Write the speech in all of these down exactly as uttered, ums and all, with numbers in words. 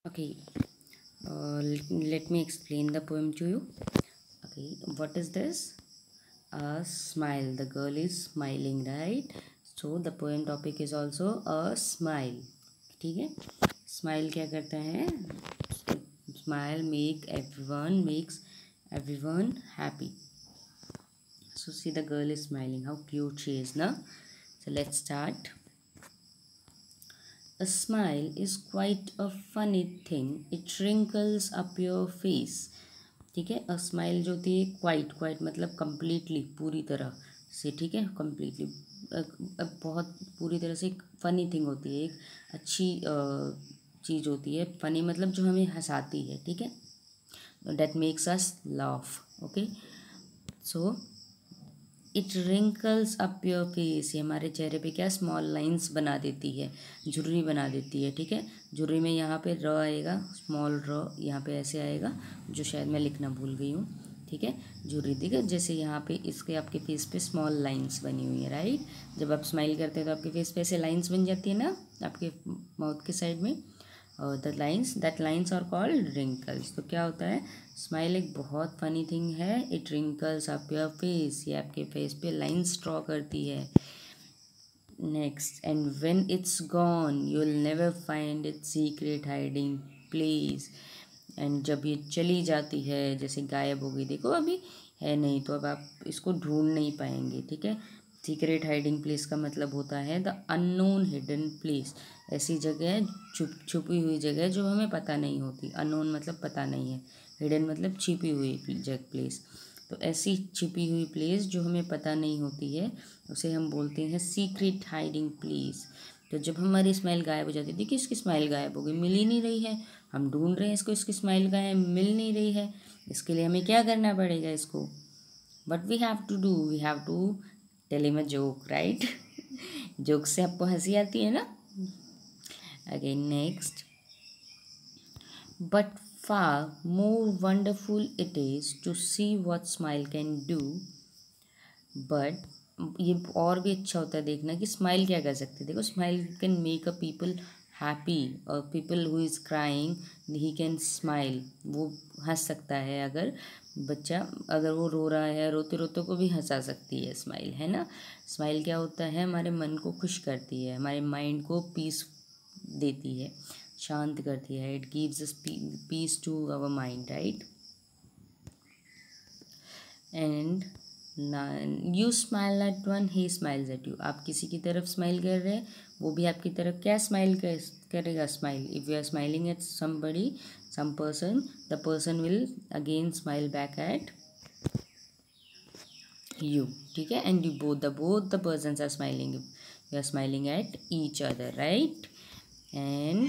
Okay, uh, let, let me explain the poem to you. Okay, what is this? A smile. The girl is smiling, right? So the poem topic is also a smile. ठीक है, smile क्या करता है? Smile make everyone makes everyone happy. So see, the girl is smiling. How cute she is, na? So let's start. A smile is quite a funny thing. It wrinkles up your face. ठीक है, a smile जो होती है quite quite मतलब completely पूरी तरह से, ठीक है, कम्प्लीटली बहुत पूरी तरह से एक फ़नी थिंग होती है, एक अच्छी चीज़ होती है। फ़नी मतलब जो हमें हंसाती है, ठीक है, that makes us laugh. Okay, so it wrinkles up your face, ये हमारे चेहरे पे क्या स्मॉल लाइंस बना देती है, झुर्री बना देती है, ठीक है। झुर्री में यहाँ पे र आएगा, स्मॉल र यहाँ पे ऐसे आएगा, जो शायद मैं लिखना भूल गई हूँ, ठीक है। झुर्री, ठीक है, जैसे यहाँ पे इसके आपके फेस पे स्मॉल लाइंस बनी हुई है, राइट। जब आप स्माइल करते हैं तो आपके फेस पे ऐसे लाइंस बन जाती है ना, आपके माउथ के साइड में, और the lines that lines are called wrinkles. तो क्या होता है, स्माइल एक बहुत फनी थिंग है। It wrinkles up your face, ये आपके फेस पे लाइन्स ड्रॉ करती है। Next, and when it's gone you will never find it secret hiding place. And जब ये चली जाती है, जैसे गायब हो गई, देखो अभी है नहीं, तो अब आप इसको ढूंढ नहीं पाएंगे, ठीक है। सीक्रेट हाइडिंग प्लेस का मतलब होता है द अननोन हिडन प्लेस, ऐसी जगह, छुप छुपी हुई जगह जो हमें पता नहीं होती। अननोन मतलब पता नहीं है, हिडन मतलब छिपी हुई जगह, प्लेस। तो ऐसी छिपी हुई प्लेस जो हमें पता नहीं होती है, उसे हम बोलते हैं सीक्रेट हाइडिंग प्लेस। तो जब हमारी स्माइल गायब हो जाती है, देखिए इसकी स्माइल गायब हो गई, मिल ही नहीं रही है, हम ढूंढ रहे हैं इसको, इसकी स्माइल गायब मिल नहीं रही है। इसके लिए हमें क्या करना पड़ेगा इसको? But we have to do we have to tell him a joke, right. Joke से आपको हंसी आती है ना। Again next, but far more wonderful it is to see what smile can do. But ये और भी अच्छा होता है देखना कि स्माइल क्या कर सकते हैं। देखो, smile can make a people happy, और people who is crying he can smile, वो हंस सकता है। अगर बच्चा, अगर वो रो रहा है, रोते रोते को भी हंसा सकती है स्माइल, है ना। स्माइल क्या होता है, हमारे मन को खुश करती है, हमारे माइंड को पीस देती है, शांत करती है। It gives us peace to our mind, right. And you smile at one, he smiles at you. आप किसी की तरफ स्माइल कर रहे हैं, वो भी आपकी तरफ क्या स्माइल कर करेगा, smile. If you are smiling at somebody, some person, the person will again smile back at you, ठीक है। And you both the both the persons are smiling, you are smiling at each other, right. And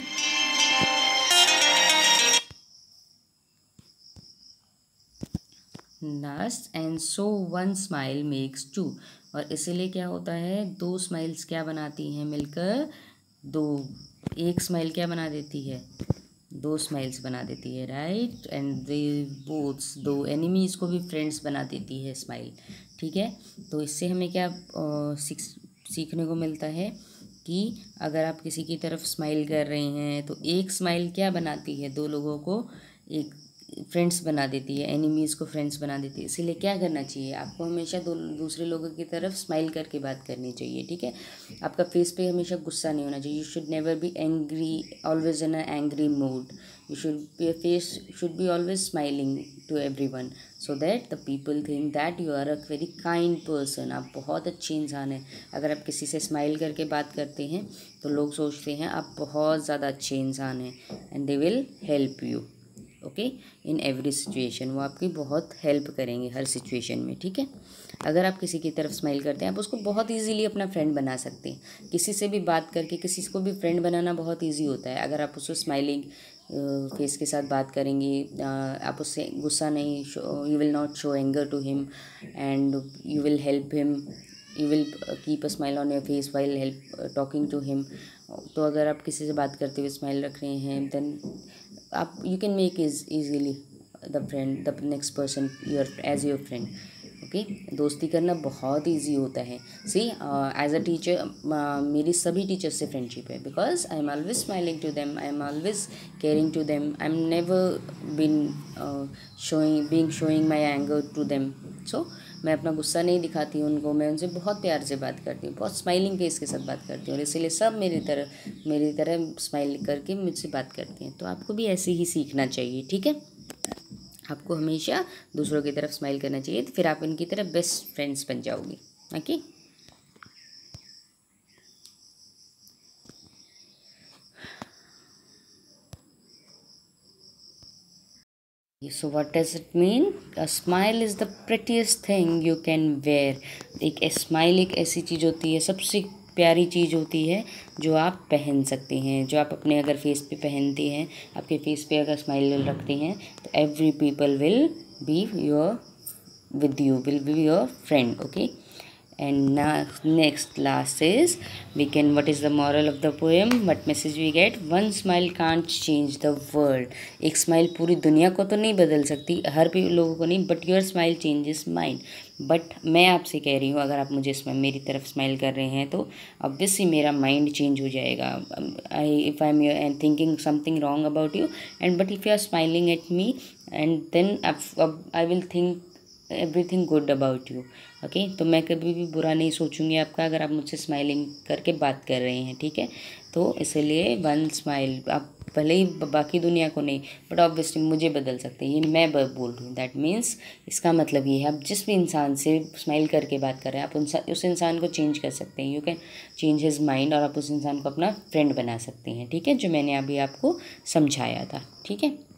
last, and so one smile makes two, और इसीलिए क्या होता है, दो smiles क्या बनाती हैं मिलकर, दो, एक स्माइल क्या बना देती है, दो स्माइल्स बना देती है, राइट। एंड दे बोथ्स, दो एनिमीज को भी फ्रेंड्स बना देती है स्माइल, ठीक है। तो इससे हमें क्या सीख सीखने को मिलता है कि अगर आप किसी की तरफ स्माइल कर रहे हैं तो एक स्माइल क्या बनाती है, दो लोगों को एक फ्रेंड्स बना देती है, एनिमीज़ को फ्रेंड्स बना देती है। इसीलिए क्या करना चाहिए आपको, हमेशा दो दूसरे लोगों की तरफ स्माइल करके बात करनी चाहिए, ठीक है। आपका फेस पे हमेशा गुस्सा नहीं होना चाहिए। You should never be angry, always in a angry mood. You should be, face should be always smiling to every one, so that the people think that you are a very kind person, आप बहुत अच्छे इंसान हैं। अगर आप किसी से smile करके बात करते हैं तो लोग सोचते हैं आप बहुत ज़्यादा अच्छे इंसान हैं, and they will help you, okay, in every situation. वो आपकी बहुत हेल्प करेंगे हर सिचुएशन में, ठीक है। अगर आप किसी की तरफ स्माइल करते हैं, आप उसको बहुत इजीली अपना फ्रेंड बना सकते हैं। किसी से भी बात करके किसी को भी फ्रेंड बनाना बहुत इजी होता है। अगर आप उसको स्माइलिंग फेस के साथ बात करेंगे, आप उससे गुस्सा नहीं, you will not show anger to him, and you will help him, you will keep a smile on your face while help talking to him. तो अगर आप किसी से बात करते हुए स्माइल रख रहे हैं, देन आप, you can make is easily the friend, the next person your as your friend, okay। Okay. दोस्ती करना बहुत इजी होता है। सी एज अ टीचर मेरी सभी टीचर्स से फ्रेंडशिप है, because I am always smiling to them, I am always caring to them, I am never been showing being showing my anger to them. So मैं अपना गुस्सा नहीं दिखाती हूँ उनको, मैं उनसे बहुत प्यार से बात करती हूँ, बहुत स्माइलिंग फेस के साथ बात करती हूँ, और इसीलिए सब मेरी तरह मेरी तरह स्माइल करके मुझसे बात करती हैं। तो आपको भी ऐसे ही सीखना चाहिए, ठीक है। आपको हमेशा दूसरों की तरफ स्माइल करना चाहिए, तो फिर आप इनकी तरफ बेस्ट फ्रेंड्स बन जाओगे। Okay. So what does it mean? A smile is the prettiest thing you can wear. एक स्माइल एक ऐसी चीज़ होती है, सबसे प्यारी चीज़ होती है जो आप पहन सकते हैं, जो आप अपने अगर फेस पे पहनते हैं, आपके फेस पे अगर स्माइल रखते हैं, तो every people will be your with you, will be your friend. Okay. And now next last is, we can, what is the moral of the poem, what message we get? One smile can't change the world. एक smile पूरी दुनिया को तो नहीं बदल सकती, हर भी लोगों को नहीं, but your smile changes mind. But मैं आपसे कह रही हूँ, अगर आप मुझे इसमें मेरी तरफ स्माइल कर रहे हैं तो ऑब्वियसली मेरा माइंड चेंज हो जाएगा। I if I am thinking something wrong about you, and but if you are smiling at me, and then I will think everything good about you. Okay. तो मैं कभी भी बुरा नहीं सोचूंगी आपका, अगर आप मुझसे स्माइलिंग करके बात कर रहे हैं, ठीक है। तो इसलिए वन स्माइल, आप भले ही बाकी दुनिया को नहीं, बट ऑब्वियसली मुझे बदल सकते हैं, ये मैं बोल रही हूँ। दैट मीन्स इसका मतलब ये है, आप जिस भी इंसान से स्माइल करके बात कर रहे हैं, आप उन उस इंसान को चेंज कर सकते हैं। You can change his mind, और आप उस इंसान को अपना फ्रेंड बना सकते हैं, ठीक है, जो मैंने अभी आपको समझाया था, ठीक है।